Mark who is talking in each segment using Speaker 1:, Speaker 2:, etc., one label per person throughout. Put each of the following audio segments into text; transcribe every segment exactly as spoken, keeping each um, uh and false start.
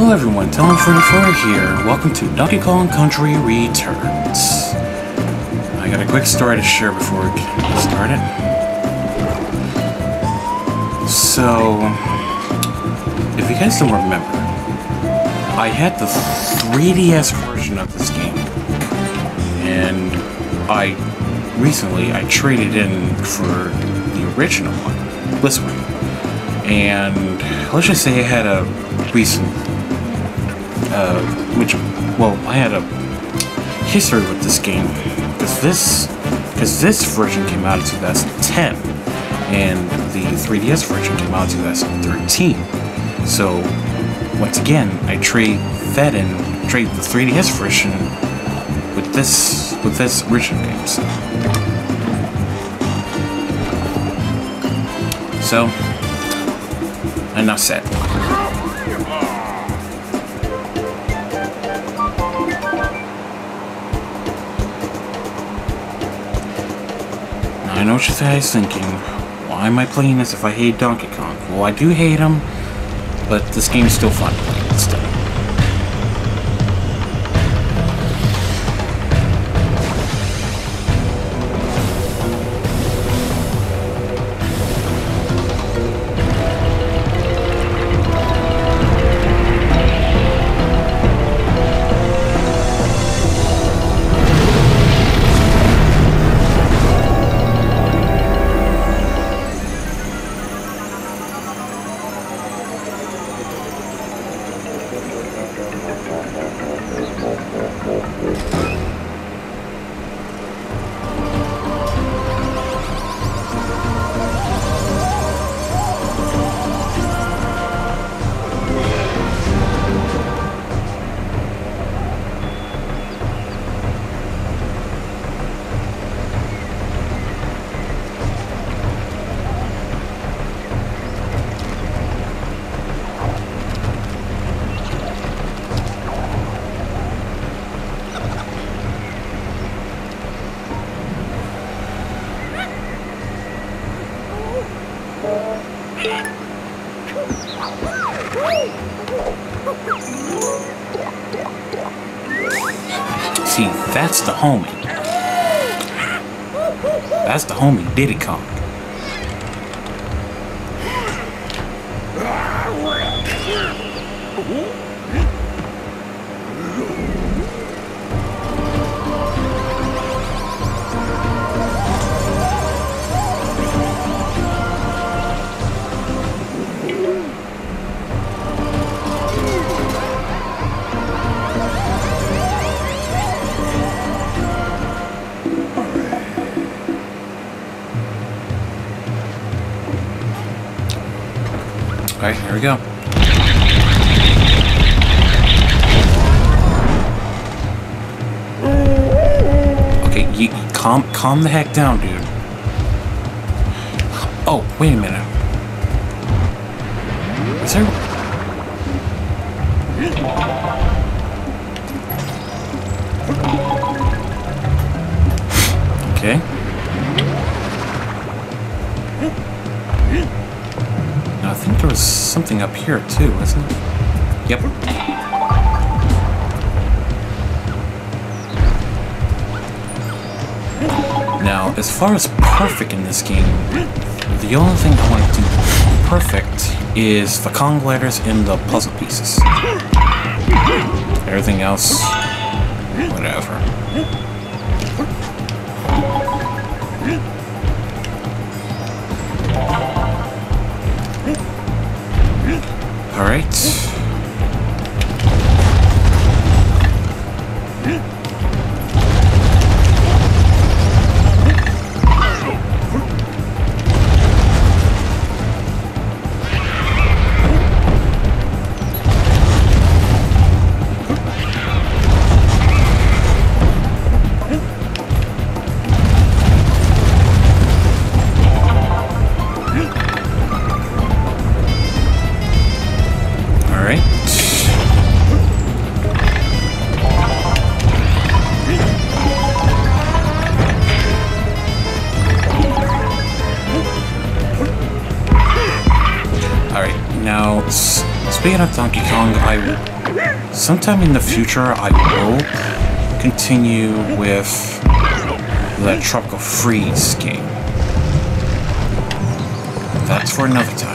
Speaker 1: Hello everyone, Talon forty-four here. Welcome to Donkey Kong Country Returns. I got a quick story to share before we get started. So, if you guys don't remember, I had the three D S version of this game, and I recently I traded in for the original one, this one, and let's just say I had a recent, uh, which, well, I had a history with this game, because this, because this version came out in two thousand ten, and the three D S version came out in two thousand thirteen. So, once again, I trade that in, trade the three D S version with this, with this original game. So, so enough said. I know what you guys thinking. Why am I playing this if I hate Donkey Kong? Well, I do hate him, but this game is still fun to play still. See, that's the homie. That's the homie, Diddy Kong. Alright, here we go. Okay, you, calm, calm the heck down, dude. Oh, wait a minute. Is there... Okay. I think there was something up here too, wasn't it? Yep. Now, as far as perfect in this game, the only thing I want to do perfect is the Kong letters and the puzzle pieces. Everything else, whatever. All right. Now, speaking of Donkey Kong, I sometime in the future, I will continue with the Tropical Freeze game. That's for another time.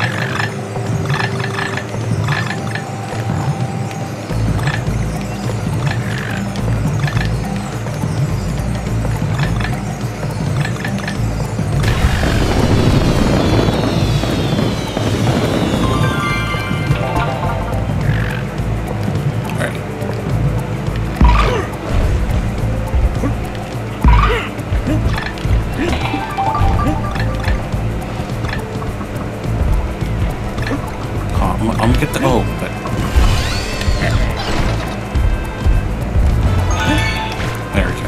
Speaker 1: I'm gonna get the O, but there we go.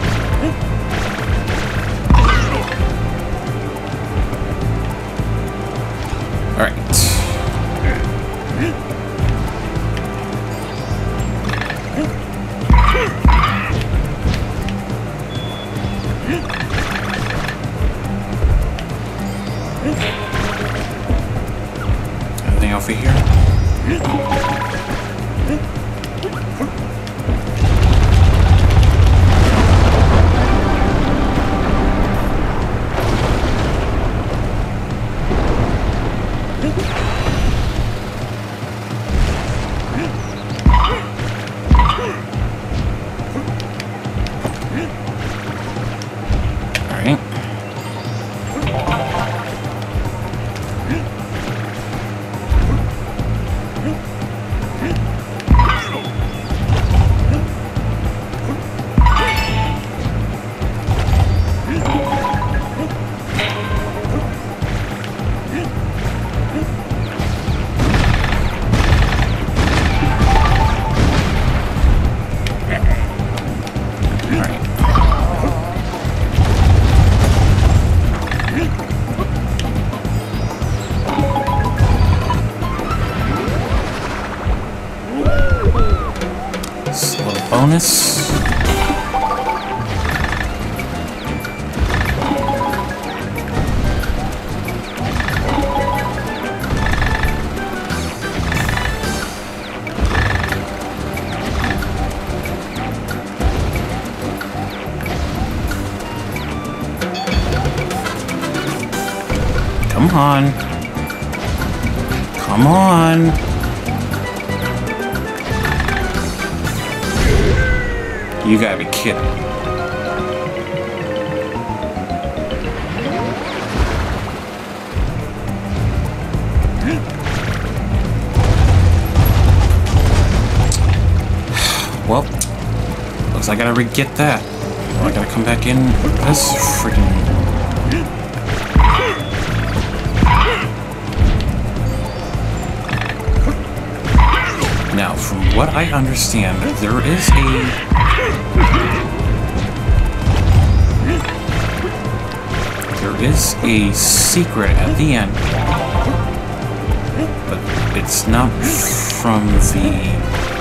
Speaker 1: All right. Anything over here? Bonus. Come on. Come on. You gotta be kidding. Well, looks like I gotta re-get that. Well, I gotta come back in this freaking... Now, from what I understand, there is a... There is a secret at the end, but it's not from the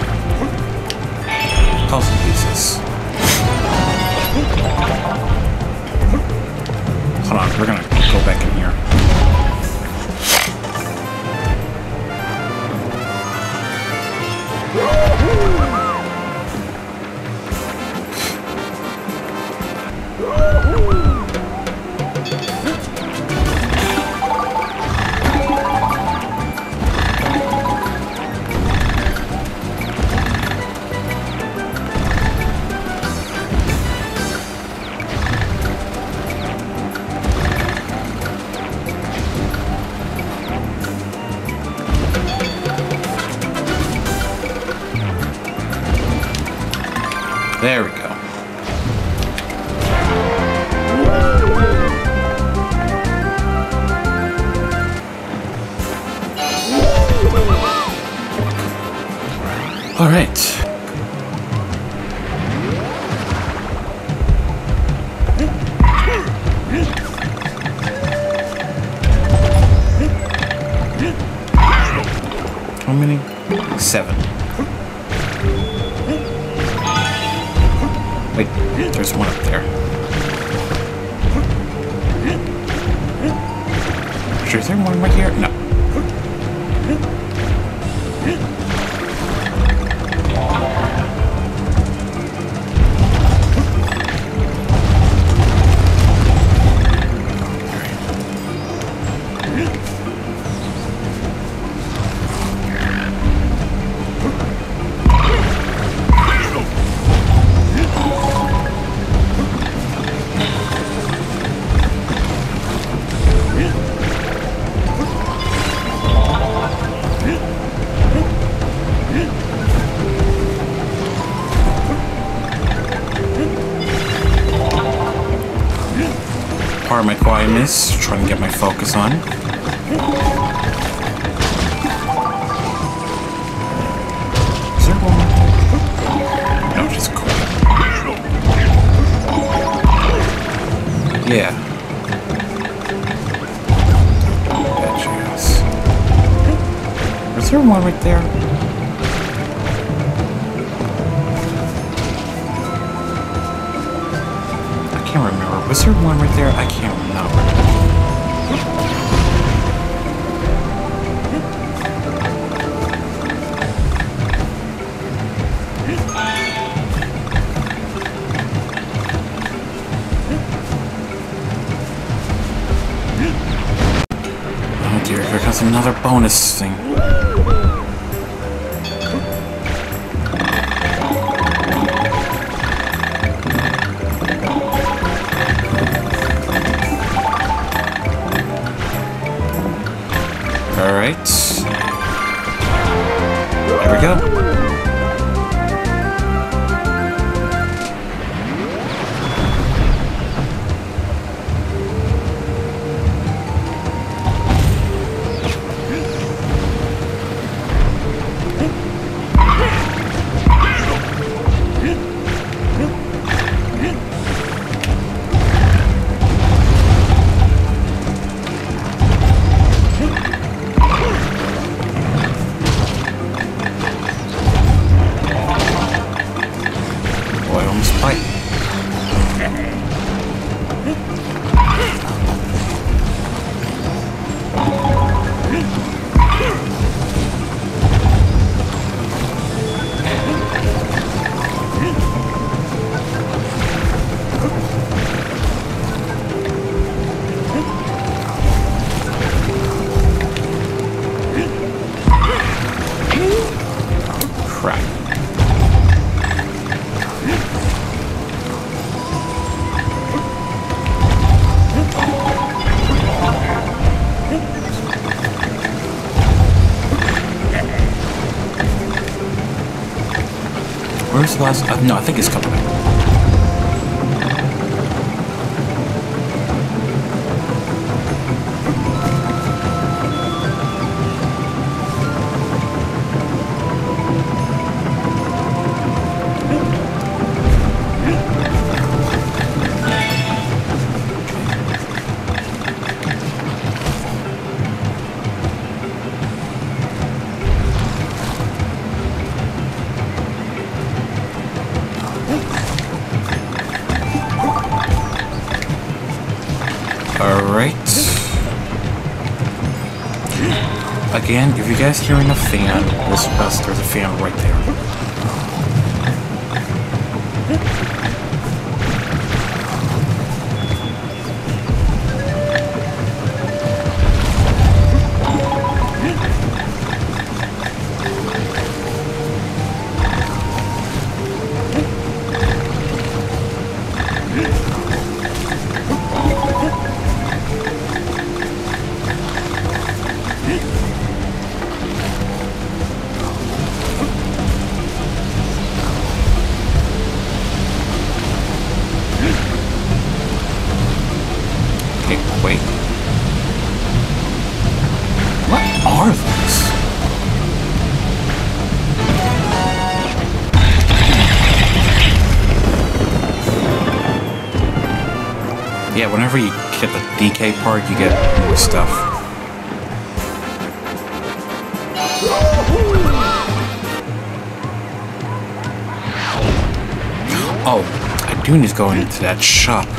Speaker 1: puzzle pieces. Hold on, we're gonna go back in here. There we go. All right. How many? Seven. Wait, there's one up there. Sure, is there one right here? No. part of my quietness, trying to get my focus on. Is there one? No, just cool. Yeah. Bet you is. Is there one right there? I can't remember. Was there one right there? I can't remember. Oh dear, here comes another bonus thing. Alright. There we go. Where's the last? Uh, no, I think it's coming back. Alright. Again, if you guys hearing a fan, this bus, there's a fan right there. Wait. What are these? Yeah, whenever you hit the D K part, you get more stuff. Oh, I do need to go into that shop.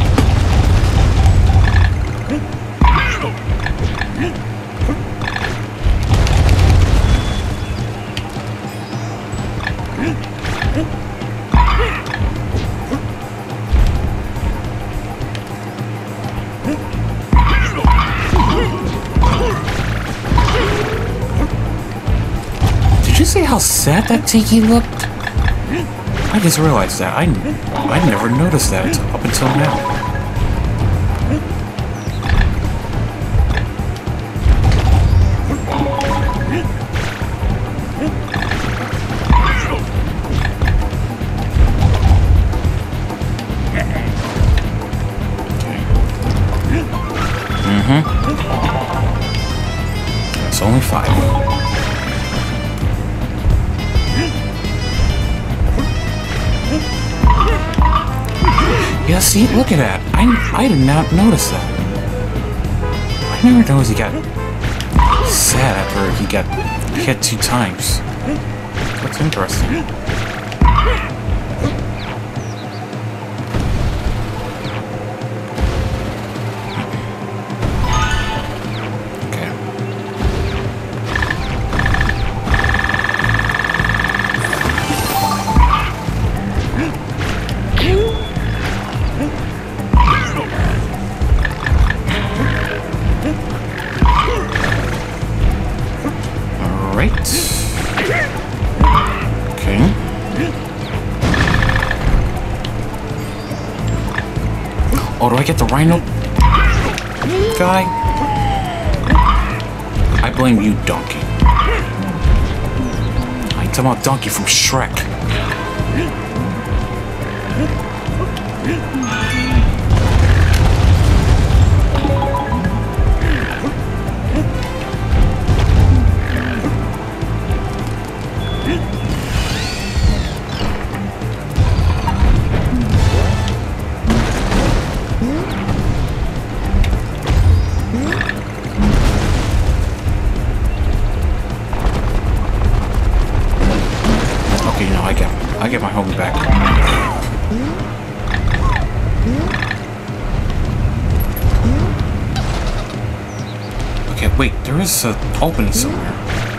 Speaker 1: Did you see how sad that Tiki looked? I just realized that. I, I never noticed that up until now. Mm-hmm. It's only five. Yeah, see, look at that. I, I did not notice that. I never noticed he got sad after he got hit two times. That's interesting. Oh, do I get the rhino guy? I blame you, Donkey. I ain't talking about Donkey from Shrek. I get my homie back. Okay, wait, there is an opening somewhere.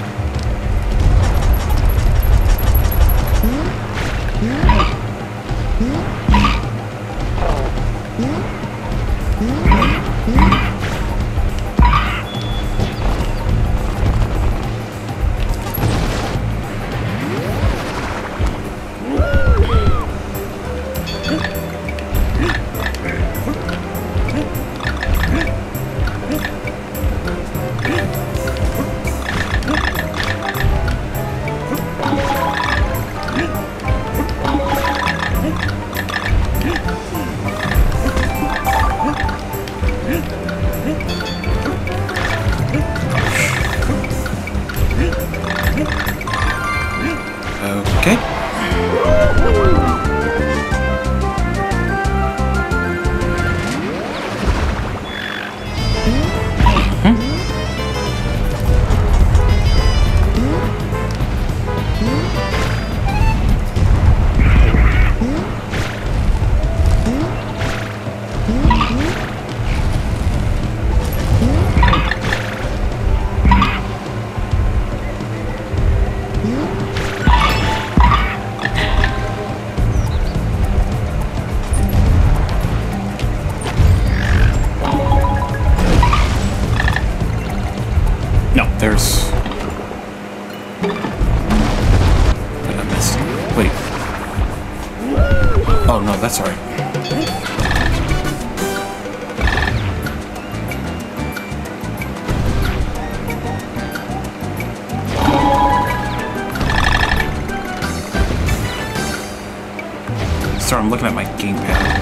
Speaker 1: Okay. No, there's... Wait, I missed. Wait. Oh, no, that's alright. Sorry, I'm looking at my gamepad.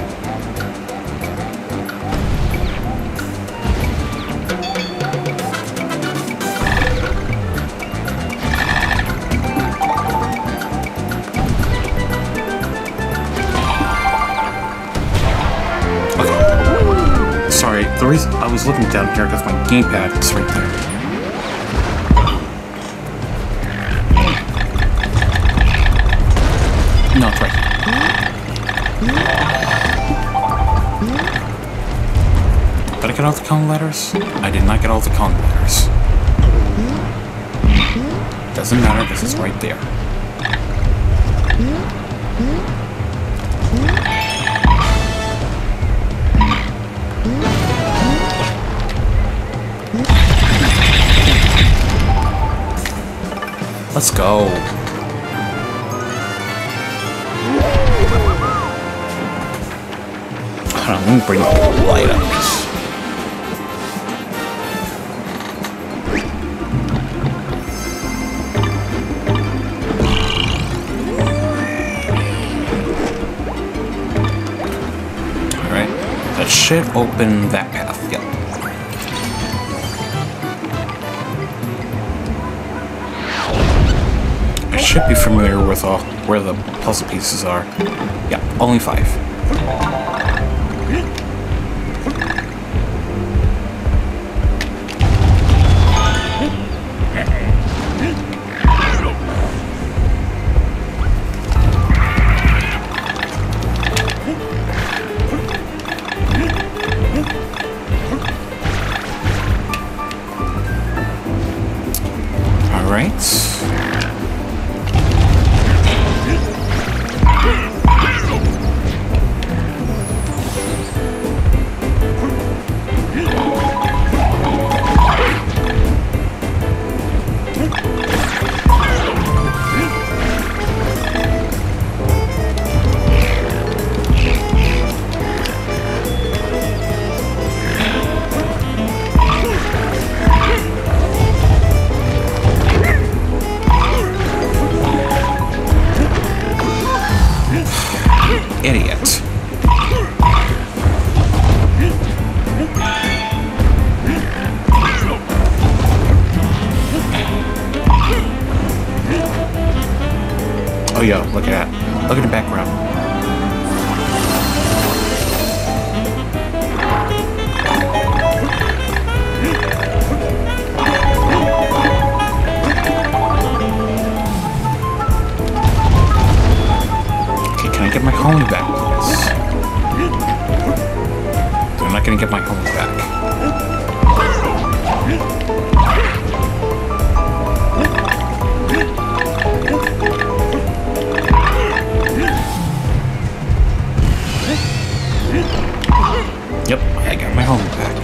Speaker 1: The reason I was looking down here because my gamepad is right there. No, it's right here. Did I get all the Kong letters? I did not get all the Kong letters. Doesn't matter, this is right there. Let's go. Hold on, let me bring the light up. Alright, that should open that path, yep. should be familiar with all where the puzzle pieces are. Yeah, only five.
Speaker 2: Idiot.
Speaker 1: Oh yeah, look at that. Look at the background. Okay, can I get my homie back, please? I'm not gonna get my homie back. Yep, I got my homie back.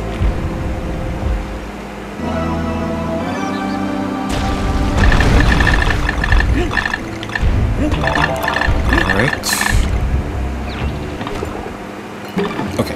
Speaker 1: Alright. Okay.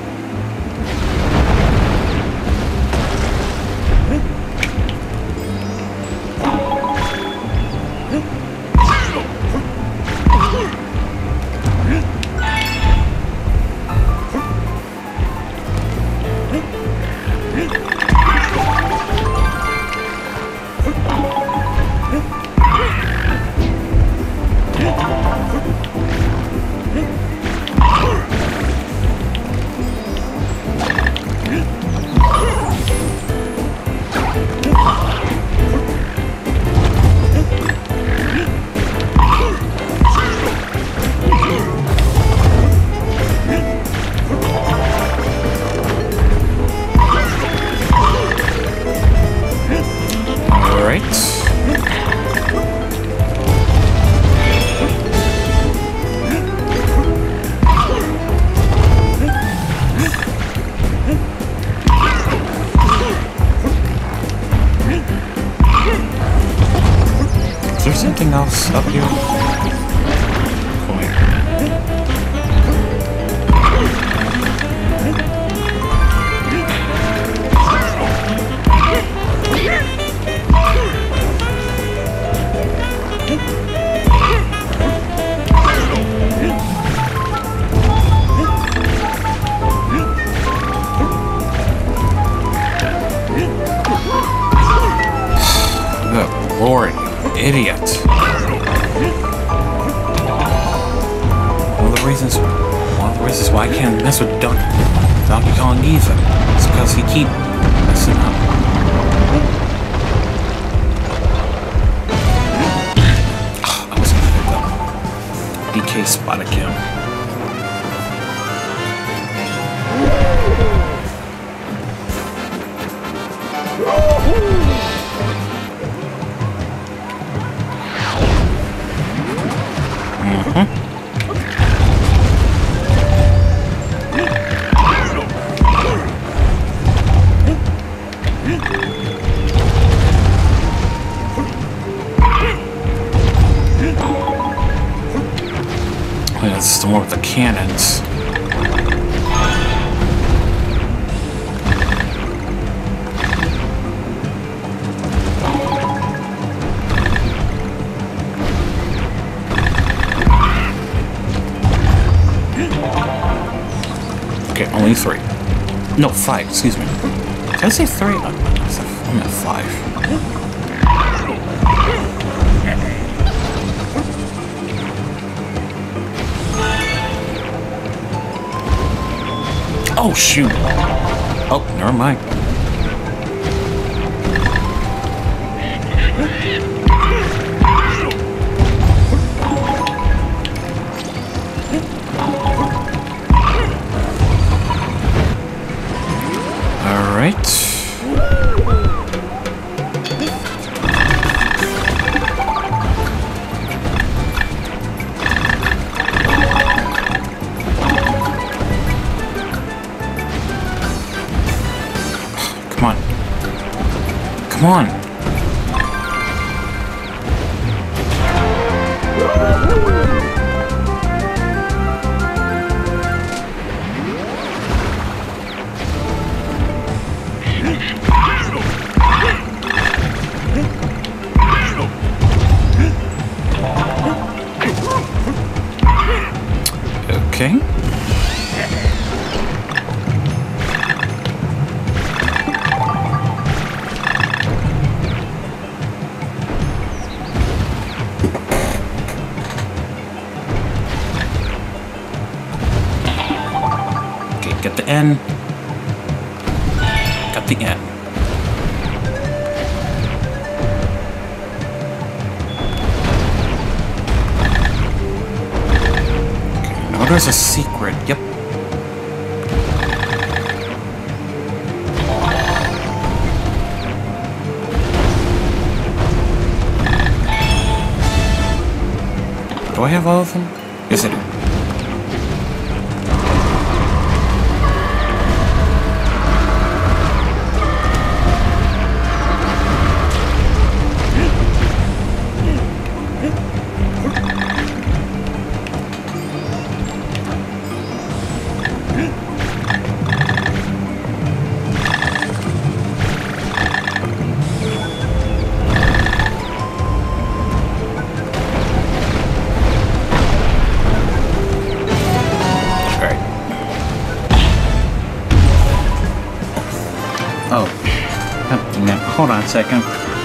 Speaker 1: Is there something else up here? Come here. Good Lord, idiot. One of the reasons one of the reasons why I can't mess with Donkey, Donkey Kong either is because he keep messing up. Oh, I was gonna hit the D K spot again. Oh, this is the one with the cannons. Okay, only three. No, five, excuse me. Did I say three? I'm at five. Oh, shoot. Oh, never mind. All right. Come on. Come on. Okay. Okay, get the N. Got the N. Oh, there's a secret. Yep. Do I have all of them? Yes, I do. Oh, hold on a second.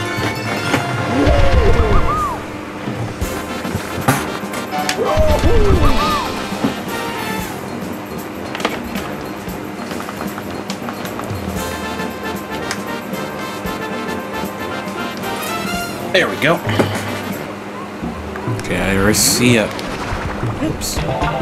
Speaker 1: There we go. Okay, I already see it. Oops.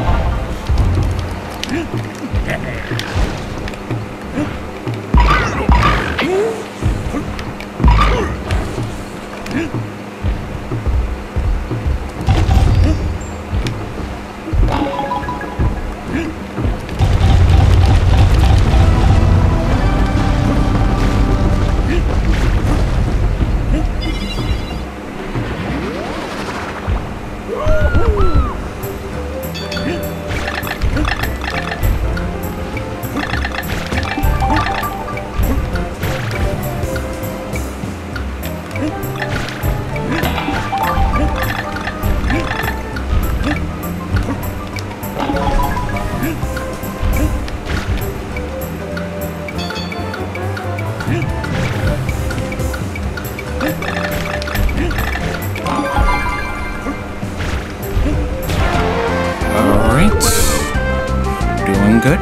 Speaker 1: Good.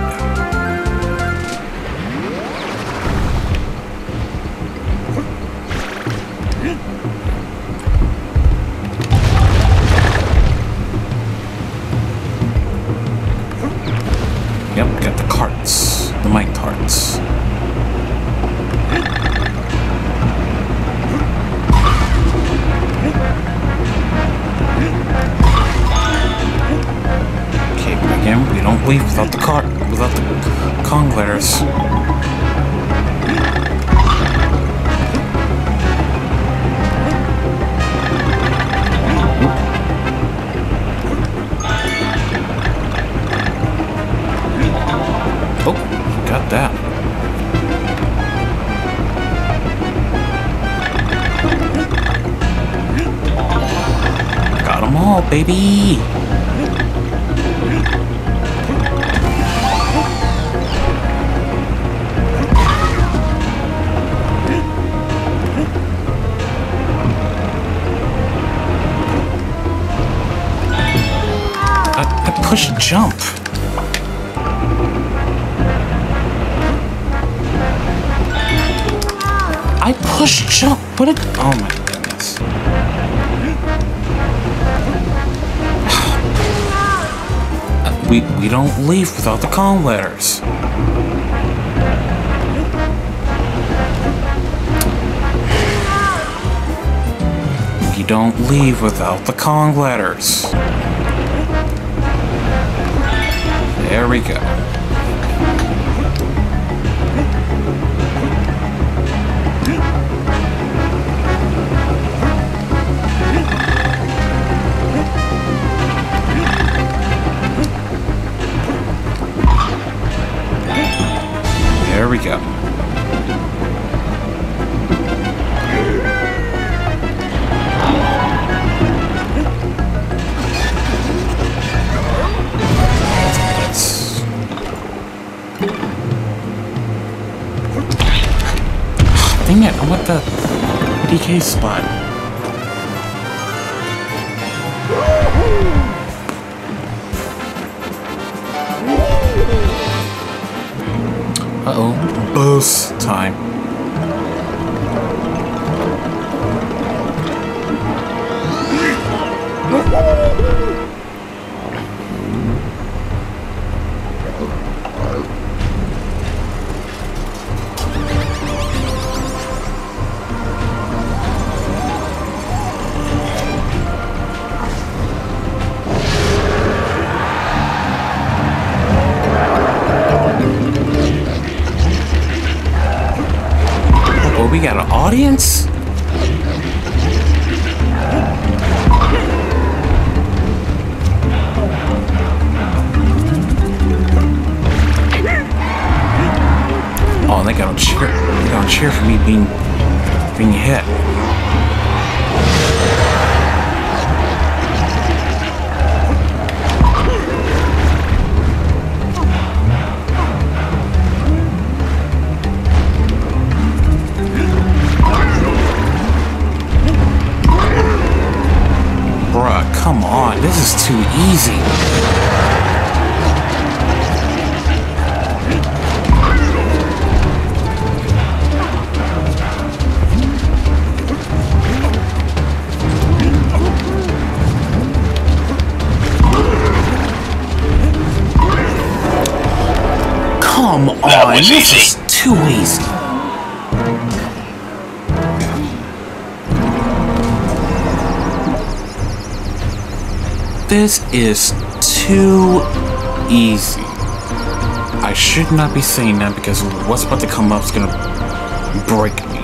Speaker 1: Yep, got the carts, the mite carts. Okay, again, we don't leave without the cart, without the Kong letters. Oh, got that. Got them all, baby! I, I pushed jump. push jump. What it? Oh my goodness. we we don't leave without the calm letters. We don't leave without the Kong letters. There we go. There we go. Dang it, I want the D K spot. Uh-oh. Boost time. We got an audience? Oh, they gotta cheer. They gotta cheer for me being being hit. Come on, this is too easy. Come on, this is too easy. This is too easy. I should not be saying that because what's about to come up is gonna break me.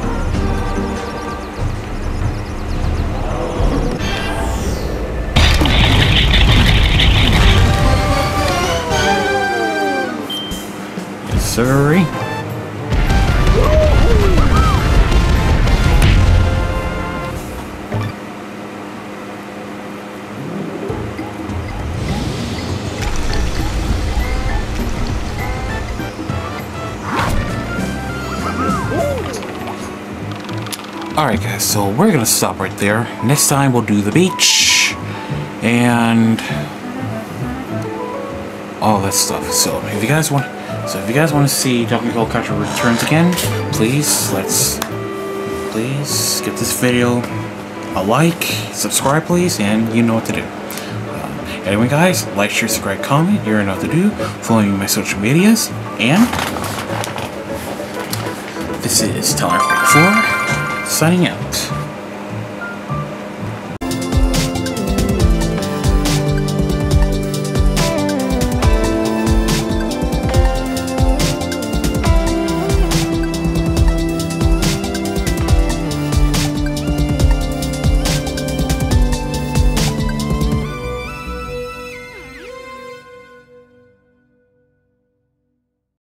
Speaker 1: Yes, sirree. Alright guys, so we're gonna stop right there. Next time we'll do the beach and all that stuff. So if you guys want so if you guys want to see Donkey Kong Country Returns again, please let's please give this video a like, subscribe please, and you know what to do. Uh, anyway guys, like, share, subscribe, comment, you know what to do. Follow me on my social medias, and this is Tyler forty-four signing out.